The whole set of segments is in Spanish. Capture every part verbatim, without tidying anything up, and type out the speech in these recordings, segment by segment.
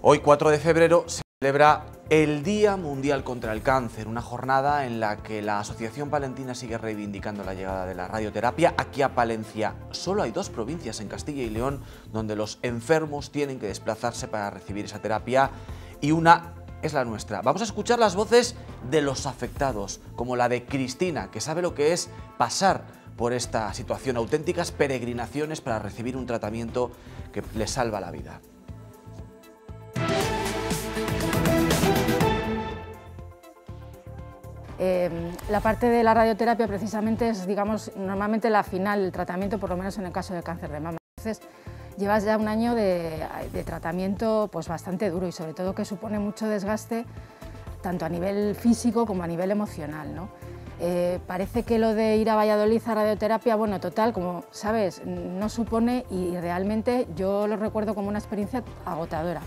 Hoy, cuatro de febrero, se celebra el Día Mundial contra el Cáncer, una jornada en la que la Asociación Palentina sigue reivindicando la llegada de la radioterapia. Aquí a Palencia solo hay dos provincias en Castilla y León donde los enfermos tienen que desplazarse para recibir esa terapia y una es la nuestra. Vamos a escuchar las voces de los afectados, como la de Cristina, que sabe lo que es pasar por esta situación, auténticas peregrinaciones para recibir un tratamiento que le salva la vida. Eh, la parte de la radioterapia precisamente es, digamos, normalmente la final del tratamiento, por lo menos en el caso del cáncer de mama. Entonces, llevas ya un año de, de tratamiento pues, bastante duro y sobre todo que supone mucho desgaste, tanto a nivel físico como a nivel emocional, ¿no? Eh, parece que lo de ir a Valladolid a radioterapia, bueno, total, como sabes, no supone y realmente yo lo recuerdo como una experiencia agotadora.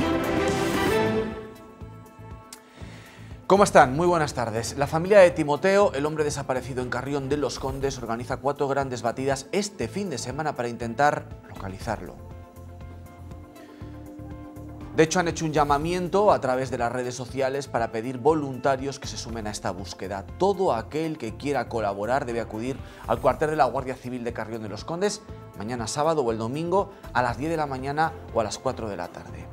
¿Cómo están? Muy buenas tardes. La familia de Timoteo, el hombre desaparecido en Carrión de los Condes, organiza cuatro grandes batidas este fin de semana para intentar localizarlo. De hecho, han hecho un llamamiento a través de las redes sociales para pedir voluntarios que se sumen a esta búsqueda. Todo aquel que quiera colaborar debe acudir al cuartel de la Guardia Civil de Carrión de los Condes mañana sábado o el domingo a las diez de la mañana o a las cuatro de la tarde.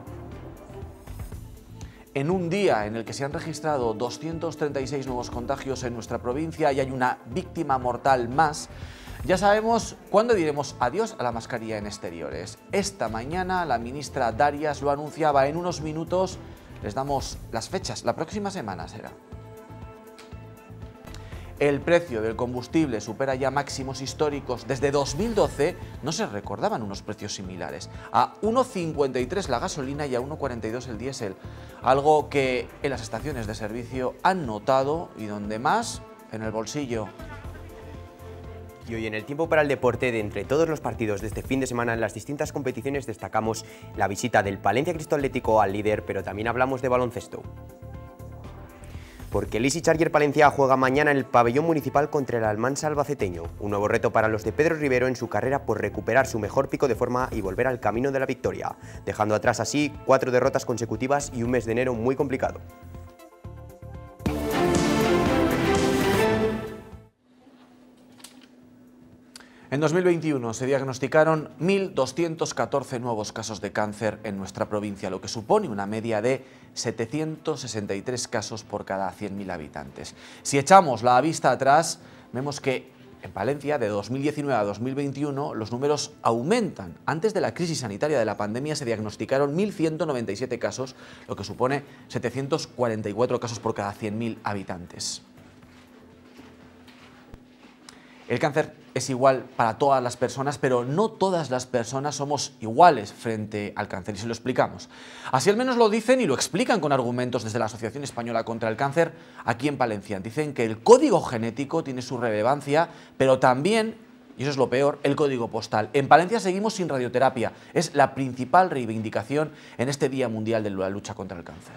En un día en el que se han registrado doscientos treinta y seis nuevos contagios en nuestra provincia y hay una víctima mortal más, ya sabemos cuándo diremos adiós a la mascarilla en exteriores. Esta mañana la ministra Darias lo anunciaba. En unos minutos les damos las fechas, la próxima semana será. El precio del combustible supera ya máximos históricos. Desde dos mil doce no se recordaban unos precios similares. A uno cincuenta y tres la gasolina y a uno cuarenta y dos el diésel. Algo que en las estaciones de servicio han notado y donde más, en el bolsillo. Y hoy en el tiempo para el deporte, de entre todos los partidos de este fin de semana en las distintas competiciones, destacamos la visita del Palencia Cristo Atlético al líder, pero también hablamos de baloncesto. Porque el Easy Charger Palencia juega mañana en el pabellón municipal contra el Almansa albaceteño. Un nuevo reto para los de Pedro Rivero en su carrera por recuperar su mejor pico de forma y volver al camino de la victoria, dejando atrás así cuatro derrotas consecutivas y un mes de enero muy complicado. En dos mil veintiuno se diagnosticaron mil doscientos catorce nuevos casos de cáncer en nuestra provincia, lo que supone una media de setecientos sesenta y tres casos por cada cien mil habitantes. Si echamos la vista atrás, vemos que en Palencia, de dos mil diecinueve a dos mil veintiuno, los números aumentan. Antes de la crisis sanitaria de la pandemia se diagnosticaron mil ciento noventa y siete casos, lo que supone setecientos cuarenta y cuatro casos por cada cien mil habitantes. El cáncer es igual para todas las personas, pero no todas las personas somos iguales frente al cáncer, y se lo explicamos. Así al menos lo dicen y lo explican con argumentos desde la Asociación Española contra el Cáncer aquí en Palencia. Dicen que el código genético tiene su relevancia, pero también, y eso es lo peor, el código postal. En Palencia seguimos sin radioterapia. Es la principal reivindicación en este Día Mundial de la lucha contra el cáncer.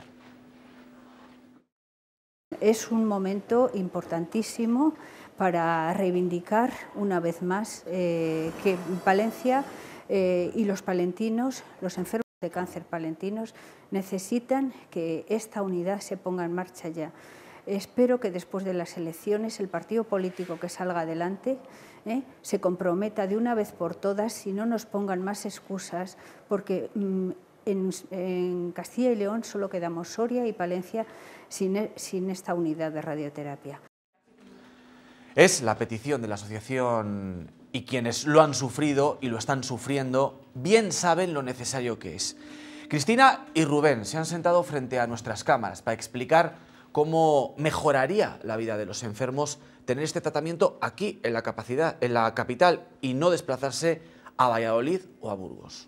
Es un momento importantísimo para reivindicar una vez más eh, que Palencia eh, y los palentinos, los enfermos de cáncer palentinos, necesitan que esta unidad se ponga en marcha ya. Espero que después de las elecciones el partido político que salga adelante eh, se comprometa de una vez por todas y no nos pongan más excusas, porque mm, en, en Castilla y León solo quedamos Soria y Palencia sin, sin esta unidad de radioterapia. Es la petición de la asociación y quienes lo han sufrido y lo están sufriendo bien saben lo necesario que es. Cristina y Rubén se han sentado frente a nuestras cámaras para explicar cómo mejoraría la vida de los enfermos tener este tratamiento aquí en la, capacidad, en la capital y no desplazarse a Valladolid o a Burgos.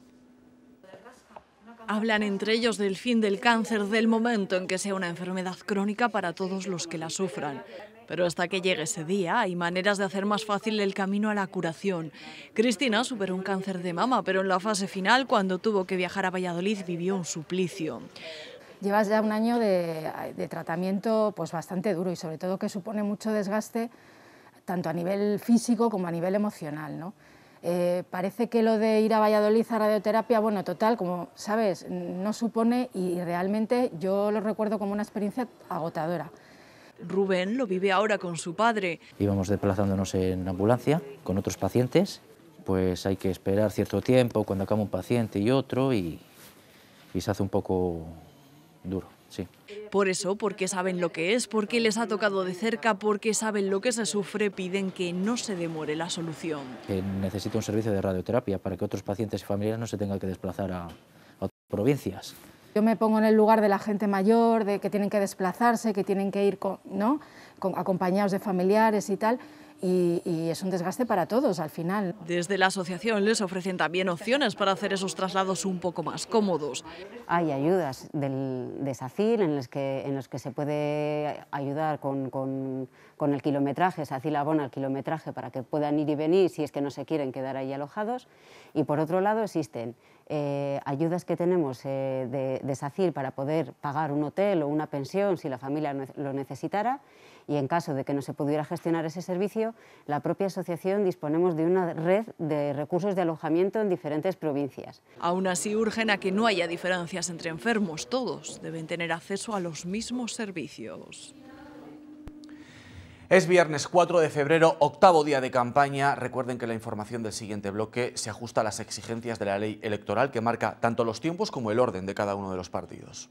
Hablan entre ellos del fin del cáncer, del momento en que sea una enfermedad crónica para todos los que la sufran. Pero hasta que llegue ese día hay maneras de hacer más fácil el camino a la curación. Cristina superó un cáncer de mama, pero en la fase final, cuando tuvo que viajar a Valladolid, vivió un suplicio. Llevas ya un año de, de tratamiento pues, bastante duro y sobre todo que supone mucho desgaste, tanto a nivel físico como a nivel emocional, ¿no? Eh, parece que lo de ir a Valladolid a radioterapia, bueno, total, como sabes, no supone, y realmente yo lo recuerdo como una experiencia agotadora. Rubén lo vive ahora con su padre. Íbamos desplazándonos en ambulancia con otros pacientes, pues hay que esperar cierto tiempo cuando acaba un paciente y otro y, y se hace un poco duro, sí. Por eso, porque saben lo que es, porque les ha tocado de cerca, porque saben lo que se sufre, piden que no se demore la solución. Que necesita un servicio de radioterapia para que otros pacientes y familiares no se tengan que desplazar a, a otras provincias. Yo me pongo en el lugar de la gente mayor, de que tienen que desplazarse, que tienen que ir con, ¿no? con, acompañados de familiares y tal, y, y es un desgaste para todos al final. Desde la asociación les ofrecen también opciones para hacer esos traslados un poco más cómodos. Hay ayudas del, de SACIR en las que, en los que se puede ayudar con, con, con el kilometraje. SACIR abona el kilometraje para que puedan ir y venir si es que no se quieren quedar ahí alojados. Y por otro lado existen eh, ayudas que tenemos eh, de, de SACIR para poder pagar un hotel o una pensión si la familia lo necesitara. Y en caso de que no se pudiera gestionar ese servicio, la propia asociación disponemos de una red de recursos de alojamiento en diferentes provincias. Aún así urgen a que no haya diferencias entre enfermos, todos deben tener acceso a los mismos servicios. Es viernes cuatro de febrero, octavo día de campaña. Recuerden que la información del siguiente bloque se ajusta a las exigencias de la ley electoral que marca tanto los tiempos como el orden de cada uno de los partidos.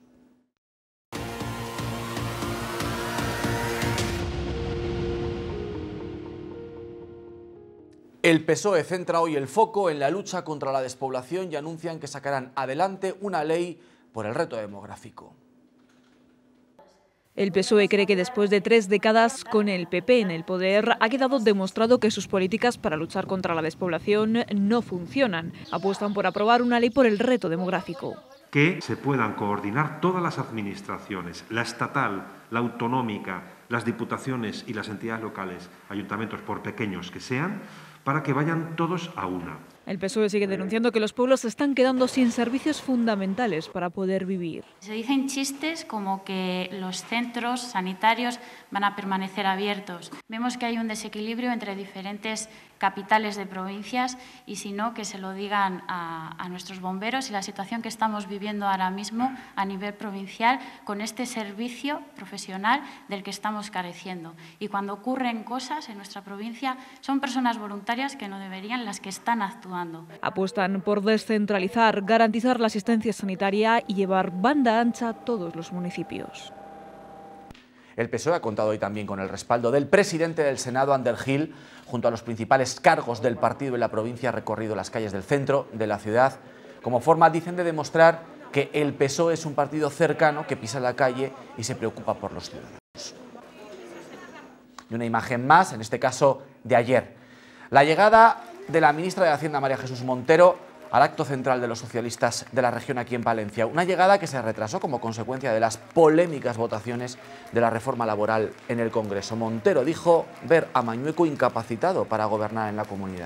El P S O E centra hoy el foco en la lucha contra la despoblación y anuncian que sacarán adelante una ley por el reto demográfico. El P S O E cree que después de tres décadas con el P P en el poder ha quedado demostrado que sus políticas para luchar contra la despoblación no funcionan. Apuestan por aprobar una ley por el reto demográfico. Que se puedan coordinar todas las administraciones, la estatal, la autonómica, las diputaciones y las entidades locales, ayuntamientos por pequeños que sean, para que vayan todos a una. El P S O E sigue denunciando que los pueblos se están quedando sin servicios fundamentales para poder vivir. Se dicen chistes como que los centros sanitarios van a permanecer abiertos. Vemos que hay un desequilibrio entre diferentes capitales de provincias y si no, que se lo digan a, a nuestros bomberos y la situación que estamos viviendo ahora mismo a nivel provincial con este servicio profesional del que estamos careciendo. Y cuando ocurren cosas en nuestra provincia, son personas voluntarias que no deberían las que están actuando. Apuestan por descentralizar, garantizar la asistencia sanitaria y llevar banda ancha a todos los municipios. El P S O E ha contado hoy también con el respaldo del presidente del Senado, Ander Gil. Junto a los principales cargos del partido en la provincia, ha recorrido las calles del centro de la ciudad como forma, dicen, de demostrar que el P S O E es un partido cercano que pisa la calle y se preocupa por los ciudadanos. Y una imagen más, en este caso de ayer. La llegada de la ministra de Hacienda, María Jesús Montero, al acto central de los socialistas de la región aquí en Palencia. Una llegada que se retrasó como consecuencia de las polémicas votaciones de la reforma laboral en el Congreso. Montero dijo ver a Mañueco incapacitado para gobernar en la comunidad.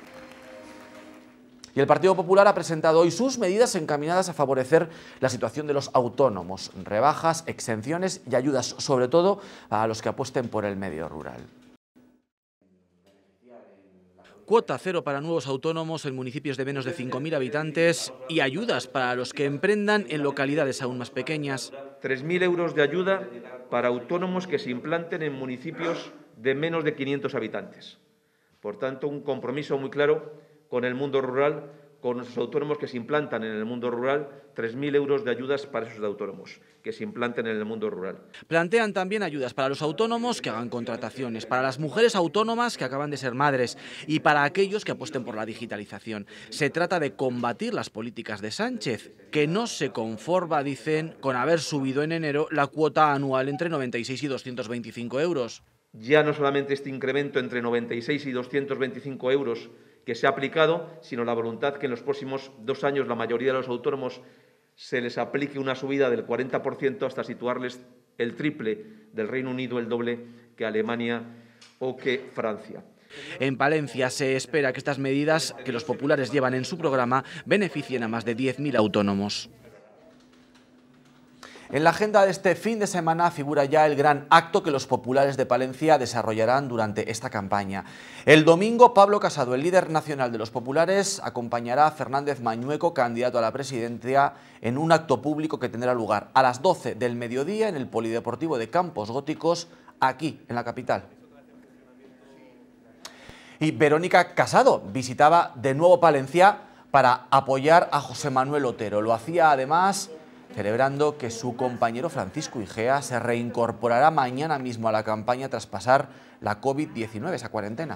Y el Partido Popular ha presentado hoy sus medidas encaminadas a favorecer la situación de los autónomos. Rebajas, exenciones y ayudas, sobre todo a los que apuesten por el medio rural. Cuota cero para nuevos autónomos en municipios de menos de cinco mil habitantes y ayudas para los que emprendan en localidades aún más pequeñas. tres mil euros de ayuda para autónomos que se implanten en municipios de menos de quinientos habitantes. Por tanto, un compromiso muy claro con el mundo rural, con nuestros autónomos que se implantan en el mundo rural, tres mil euros de ayudas para esos autónomos que se implanten en el mundo rural. Plantean también ayudas para los autónomos que hagan contrataciones, para las mujeres autónomas que acaban de ser madres y para aquellos que apuesten por la digitalización. Se trata de combatir las políticas de Sánchez, que no se conforma, dicen, con haber subido en enero la cuota anual entre noventa y seis y doscientos veinticinco euros. Ya no solamente este incremento entre noventa y seis y doscientos veinticinco euros que se ha aplicado, sino la voluntad que en los próximos dos años la mayoría de los autónomos se les aplique una subida del cuarenta por ciento hasta situarles el triple del Reino Unido, el doble que Alemania o que Francia. En Palencia se espera que estas medidas que los populares llevan en su programa beneficien a más de diez mil autónomos. En la agenda de este fin de semana figura ya el gran acto que los populares de Palencia desarrollarán durante esta campaña. El domingo, Pablo Casado, el líder nacional de los populares, acompañará a Fernández Mañueco, candidato a la presidencia, en un acto público que tendrá lugar a las doce del mediodía en el Polideportivo de Campos Góticos, aquí, en la capital. Y Verónica Casado visitaba de nuevo Palencia para apoyar a José Manuel Otero. Lo hacía además celebrando que su compañero Francisco Igea se reincorporará mañana mismo a la campaña tras pasar la COVID diecinueve, esa cuarentena.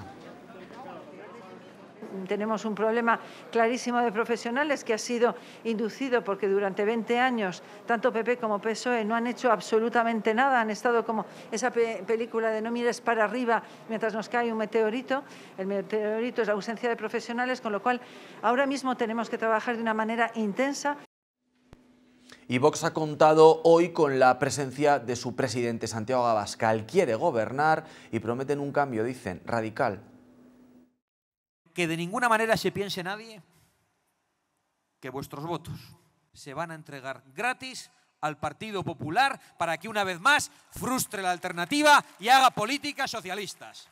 Tenemos un problema clarísimo de profesionales que ha sido inducido porque durante veinte años tanto P P como P S O E no han hecho absolutamente nada, han estado como esa pe película de no mires para arriba mientras nos cae un meteorito. El meteorito es la ausencia de profesionales, con lo cual ahora mismo tenemos que trabajar de una manera intensa. Y Vox ha contado hoy con la presencia de su presidente Santiago Abascal. Quiere gobernar y prometen un cambio, dicen, radical. Que de ninguna manera se piense nadie que vuestros votos se van a entregar gratis al Partido Popular para que una vez más frustre la alternativa y haga políticas socialistas.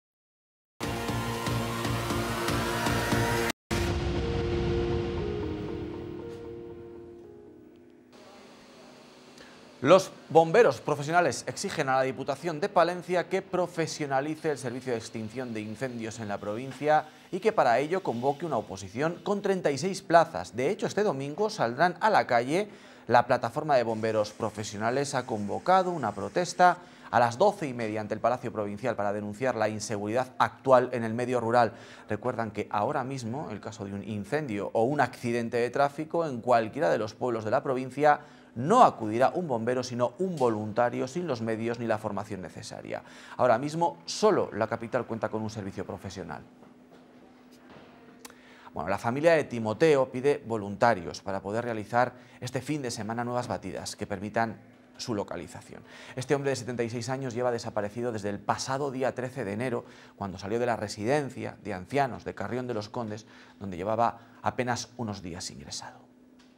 Los bomberos profesionales exigen a la Diputación de Palencia que profesionalice el servicio de extinción de incendios en la provincia y que para ello convoque una oposición con treinta y seis plazas. De hecho, este domingo saldrán a la calle. La plataforma de bomberos profesionales ha convocado una protesta a las doce y media ante el Palacio Provincial para denunciar la inseguridad actual en el medio rural. Recuerdan que ahora mismo, el caso de un incendio o un accidente de tráfico en cualquiera de los pueblos de la provincia, no acudirá un bombero, sino un voluntario sin los medios ni la formación necesaria. Ahora mismo, solo la capital cuenta con un servicio profesional. Bueno, la familia de Timoteo pide voluntarios para poder realizar este fin de semana nuevas batidas que permitan su localización. Este hombre de setenta y seis años lleva desaparecido desde el pasado día trece de enero, cuando salió de la residencia de ancianos de Carrión de los Condes, donde llevaba apenas unos días ingresado.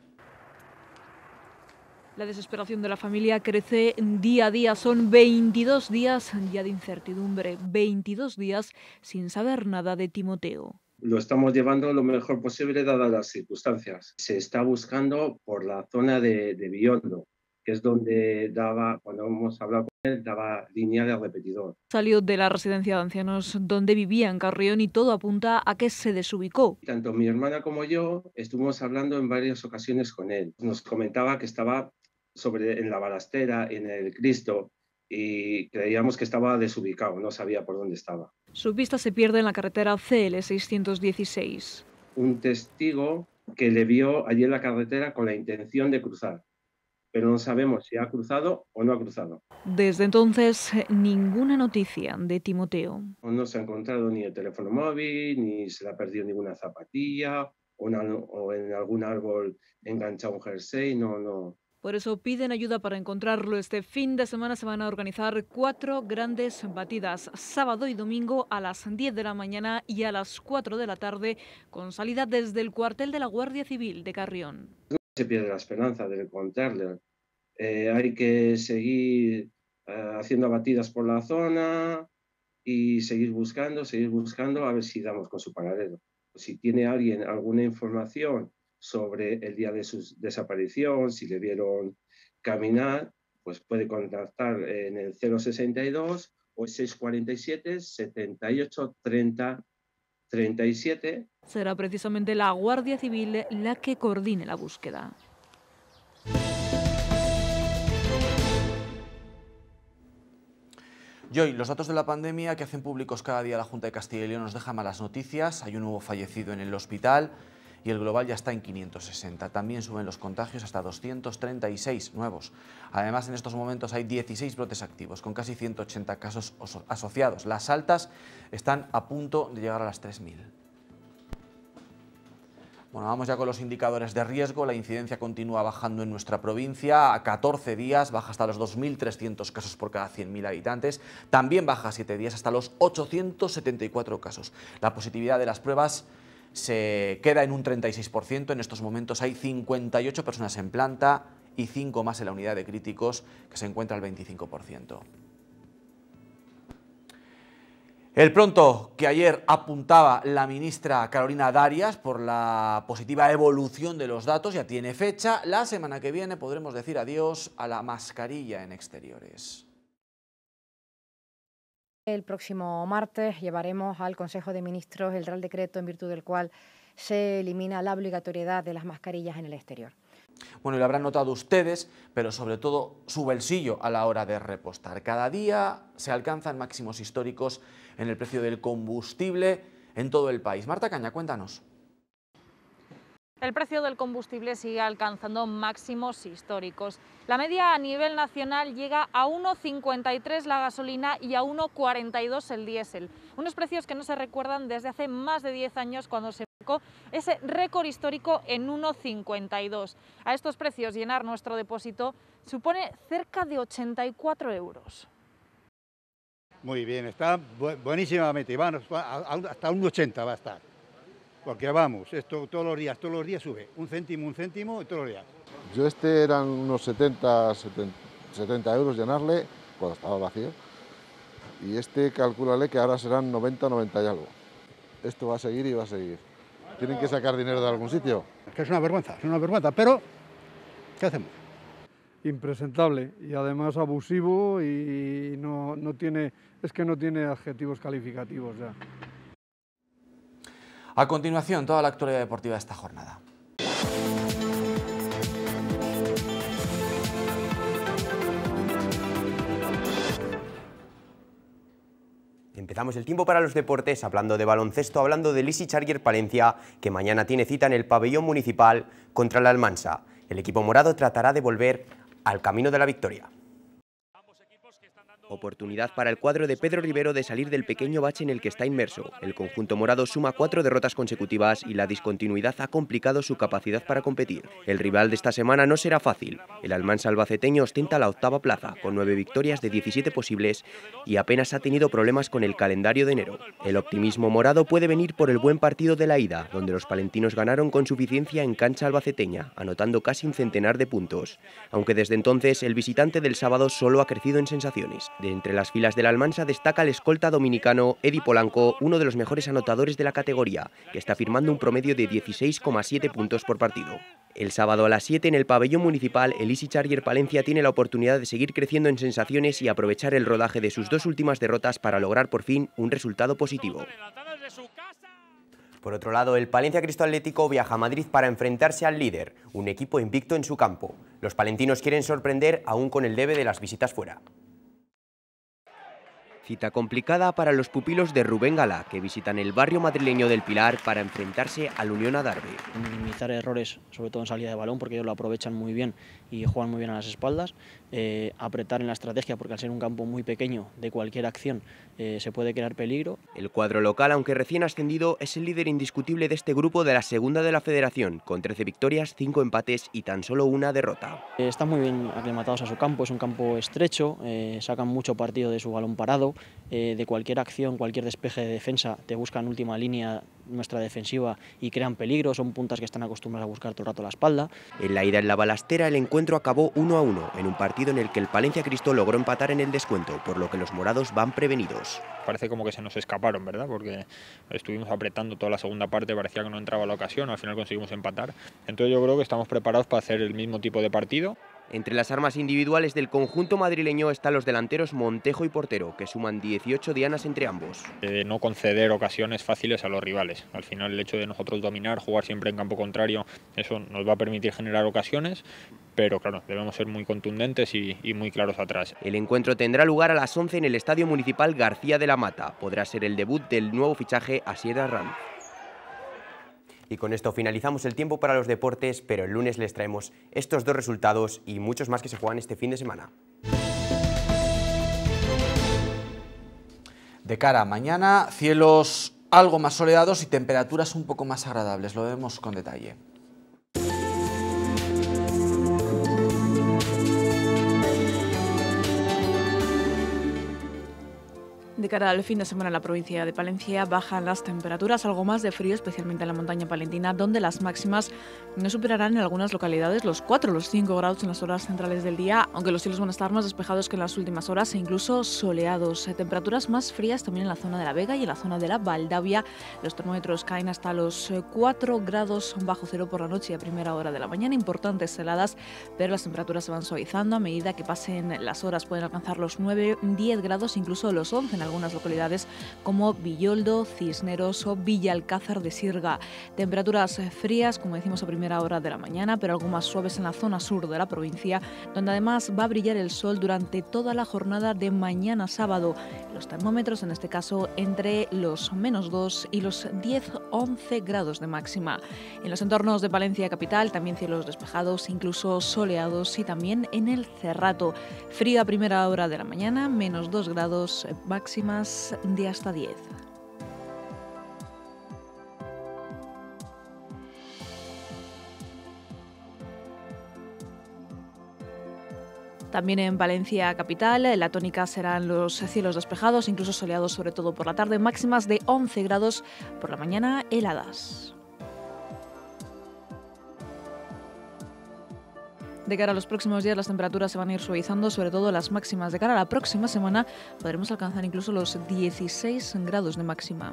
La desesperación de la familia crece día a día. Son veintidós días ya de incertidumbre, veintidós días sin saber nada de Timoteo. Lo estamos llevando lo mejor posible dadas las circunstancias. Se está buscando por la zona de, de Biondo, que es donde daba, cuando hemos hablado con él, daba línea de repetidor. Salió de la residencia de ancianos donde vivía en Carrión y todo apunta a que se desubicó. Tanto mi hermana como yo estuvimos hablando en varias ocasiones con él. Nos comentaba que estaba sobre, en la balastera, en el Cristo, y creíamos que estaba desubicado, no sabía por dónde estaba. Su pista se pierde en la carretera C L seiscientos dieciséis. Un testigo que le vio allí en la carretera con la intención de cruzar, pero no sabemos si ha cruzado o no ha cruzado. Desde entonces, ninguna noticia de Timoteo. No se ha encontrado ni el teléfono móvil, ni se le ha perdido ninguna zapatilla, o, una, o en algún árbol enganchado un jersey, no, no. Por eso piden ayuda para encontrarlo. Este fin de semana se van a organizar cuatro grandes batidas, sábado y domingo a las diez de la mañana y a las cuatro de la tarde, con salida desde el cuartel de la Guardia Civil de Carrión. No se pierde la esperanza de encontrarle. Eh, hay que seguir eh, haciendo batidas por la zona y seguir buscando, seguir buscando a ver si damos con su paradero. Si tiene alguien alguna información sobre el día de su desaparición, si le vieron caminar, pues puede contactar en el cero sesenta y dos o el seiscientos cuarenta y siete, setenta y ocho, treinta, treinta y siete. Será precisamente la Guardia Civil la que coordine la búsqueda. Y hoy, los datos de la pandemia que hacen públicos cada día la Junta de Castilla y León nos dejan malas noticias. Hay un nuevo fallecido en el hospital y el global ya está en quinientos sesenta. También suben los contagios hasta doscientos treinta y seis nuevos. Además, en estos momentos hay dieciséis brotes activos, con casi ciento ochenta casos asociados. Las altas están a punto de llegar a las tres mil. Bueno, vamos ya con los indicadores de riesgo. La incidencia continúa bajando en nuestra provincia. A catorce días baja hasta los dos mil trescientos casos por cada cien mil habitantes. También baja a siete días hasta los ochocientos setenta y cuatro casos. La positividad de las pruebas se queda en un treinta y seis por ciento. En estos momentos hay cincuenta y ocho personas en planta y cinco más en la unidad de críticos, que se encuentra al veinticinco por ciento. El pronto que ayer apuntaba la ministra Carolina Darias por la positiva evolución de los datos ya tiene fecha. La semana que viene podremos decir adiós a la mascarilla en exteriores. El próximo martes llevaremos al Consejo de Ministros el Real Decreto en virtud del cual se elimina la obligatoriedad de las mascarillas en el exterior. Bueno, y lo habrán notado ustedes, pero sobre todo su bolsillo a la hora de repostar. Cada día se alcanzan máximos históricos en el precio del combustible en todo el país. Marta Caña, cuéntanos. El precio del combustible sigue alcanzando máximos históricos. La media a nivel nacional llega a uno cincuenta y tres la gasolina y a uno cuarenta y dos el diésel. Unos precios que no se recuerdan desde hace más de diez años, cuando se marcó ese récord histórico en uno cincuenta y dos. A estos precios llenar nuestro depósito supone cerca de ochenta y cuatro euros. Muy bien, está buenísimamente, van hasta un ochenta va a estar. Porque vamos, esto todos los días, todos los días sube, un céntimo, un céntimo, y todos los días. Yo este eran unos setenta, setenta euros llenarle, cuando estaba vacío, y este calcúlale que ahora serán noventa, noventa y algo. Esto va a seguir y va a seguir. Tienen que sacar dinero de algún sitio. Es que es una vergüenza, es una vergüenza, pero ¿qué hacemos? Impresentable y además abusivo y no, no tiene, es que no tiene adjetivos calificativos ya. A continuación, toda la actualidad deportiva de esta jornada. Empezamos el tiempo para los deportes hablando de baloncesto, hablando del Easy Charger Palencia, que mañana tiene cita en el pabellón municipal contra la Almansa. El equipo morado tratará de volver al camino de la victoria. Oportunidad para el cuadro de Pedro Rivero de salir del pequeño bache en el que está inmerso. El conjunto morado suma cuatro derrotas consecutivas y la discontinuidad ha complicado su capacidad para competir. El rival de esta semana no será fácil. El Almansa albaceteño ostenta la octava plaza, con nueve victorias de diecisiete posibles y apenas ha tenido problemas con el calendario de enero. El optimismo morado puede venir por el buen partido de la ida, donde los palentinos ganaron con suficiencia en cancha albaceteña, anotando casi un centenar de puntos. Aunque desde entonces el visitante del sábado solo ha crecido en sensaciones. De entre las filas del Almansa destaca el escolta dominicano Edi Polanco, uno de los mejores anotadores de la categoría, que está firmando un promedio de dieciséis coma siete puntos por partido. El sábado a las siete en el pabellón municipal, el Easy Charger Palencia tiene la oportunidad de seguir creciendo en sensaciones y aprovechar el rodaje de sus dos últimas derrotas para lograr por fin un resultado positivo. Por otro lado, el Palencia Cristo Atlético viaja a Madrid para enfrentarse al líder, un equipo invicto en su campo. Los palentinos quieren sorprender aún con el debe de las visitas fuera. Cita complicada para los pupilos de Rubén Gala, que visitan el barrio madrileño del Pilar para enfrentarse al Unión Adarve. Minimizar errores, sobre todo en salida de balón, porque ellos lo aprovechan muy bien y juegan muy bien a las espaldas. Eh, apretar en la estrategia, porque al ser un campo muy pequeño, de cualquier acción eh, se puede crear peligro. El cuadro local, aunque recién ascendido, es el líder indiscutible de este grupo de la segunda de la Federación, con trece victorias, cinco empates y tan solo una derrota. Eh, están muy bien aclimatados a su campo, es un campo estrecho, eh, sacan mucho partido de su balón parado. Eh, de cualquier acción, cualquier despeje de defensa, te buscan última línea nuestra defensiva y crean peligro, son puntas que están acostumbradas a buscar todo el rato la espalda. En la ida en la Balastera el encuentro acabó uno a uno, en un partido en el que el Palencia Cristo logró empatar en el descuento, por lo que los morados van prevenidos. Parece como que se nos escaparon, ¿verdad? Porque estuvimos apretando toda la segunda parte, parecía que no entraba la ocasión, al final conseguimos empatar. Entonces yo creo que estamos preparados para hacer el mismo tipo de partido. Entre las armas individuales del conjunto madrileño están los delanteros Montejo y Portero, que suman dieciocho dianas entre ambos. Eh, no conceder ocasiones fáciles a los rivales. Al final el hecho de nosotros dominar, jugar siempre en campo contrario, eso nos va a permitir generar ocasiones, pero claro, debemos ser muy contundentes y, y muy claros atrás. El encuentro tendrá lugar a las once en el Estadio Municipal García de la Mata. Podrá ser el debut del nuevo fichaje Asier Arranz. Y con esto finalizamos el tiempo para los deportes, pero el lunes les traemos estos dos resultados y muchos más que se juegan este fin de semana. De cara a mañana, cielos algo más soleados y temperaturas un poco más agradables, lo vemos con detalle. De cara al fin de semana en la provincia de Palencia bajan las temperaturas, algo más de frío, especialmente en la montaña palentina, donde las máximas no superarán en algunas localidades los cuatro o los cinco grados en las horas centrales del día, aunque los cielos van a estar más despejados que en las últimas horas e incluso soleados. Temperaturas más frías también en la zona de la Vega y en la zona de la Valdavia. Los termómetros caen hasta los cuatro grados bajo cero por la noche y a primera hora de la mañana. Importantes heladas, pero las temperaturas se van suavizando a medida que pasen las horas. Pueden alcanzar los nueve, diez grados, incluso los once en algunas localidades como Villoldo, Cisneros o Villalcázar de Sirga. Temperaturas frías, como decimos, a primera hora de la mañana, pero algo más suaves en la zona sur de la provincia, donde además va a brillar el sol durante toda la jornada de mañana sábado. Los termómetros, en este caso, entre los menos dos y los diez, once grados de máxima. En los entornos de Palencia capital, también cielos despejados, incluso soleados, y también en el Cerrato. Frío a primera hora de la mañana, menos dos grados, máximas de hasta diez. También en Valencia capital, la tónica serán los cielos despejados, incluso soleados, sobre todo por la tarde, máximas de once grados, por la mañana heladas. De cara a los próximos días las temperaturas se van a ir suavizando, sobre todo las máximas. De cara a la próxima semana podremos alcanzar incluso los dieciséis grados de máxima.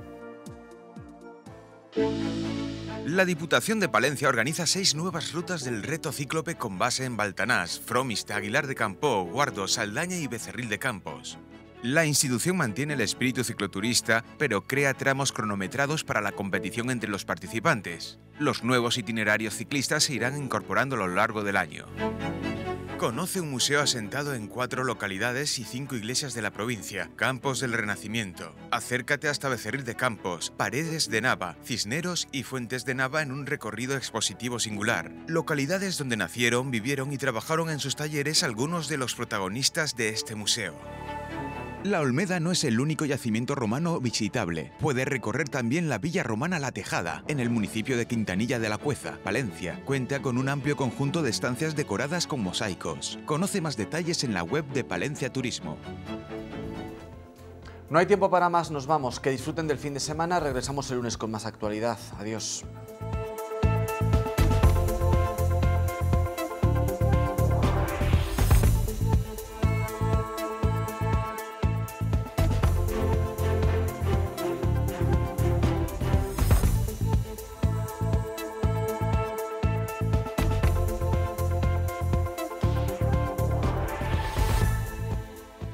La Diputación de Palencia organiza seis nuevas rutas del Reto Cíclope con base en Baltanás, Fromista, Aguilar de Campoo, Guardo, Saldaña y Becerril de Campos. La institución mantiene el espíritu cicloturista, pero crea tramos cronometrados para la competición entre los participantes. Los nuevos itinerarios ciclistas se irán incorporando a lo largo del año. Conoce un museo asentado en cuatro localidades y cinco iglesias de la provincia. Campos del Renacimiento. Acércate hasta Becerril de Campos, Paredes de Nava, Cisneros y Fuentes de Nava en un recorrido expositivo singular. Localidades donde nacieron, vivieron y trabajaron en sus talleres algunos de los protagonistas de este museo. La Olmeda no es el único yacimiento romano visitable. Puedes recorrer también la Villa Romana La Tejada, en el municipio de Quintanilla de la Cueza, Palencia. Cuenta con un amplio conjunto de estancias decoradas con mosaicos. Conoce más detalles en la web de Palencia Turismo. No hay tiempo para más, nos vamos. Que disfruten del fin de semana. Regresamos el lunes con más actualidad. Adiós.